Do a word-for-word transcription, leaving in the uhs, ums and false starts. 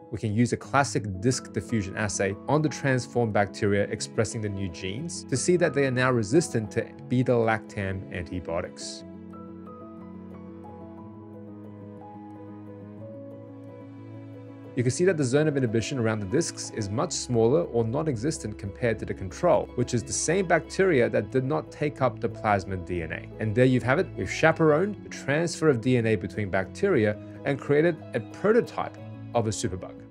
we can use a classic disk diffusion assay on the transformed bacteria expressing the new genes to see that they are now resistant to beta-lactam antibiotics. You can see that the zone of inhibition around the discs is much smaller or non-existent compared to the control, which is the same bacteria that did not take up the plasmid D N A. And there you have it, we've chaperoned the transfer of D N A between bacteria and created a prototype of a superbug.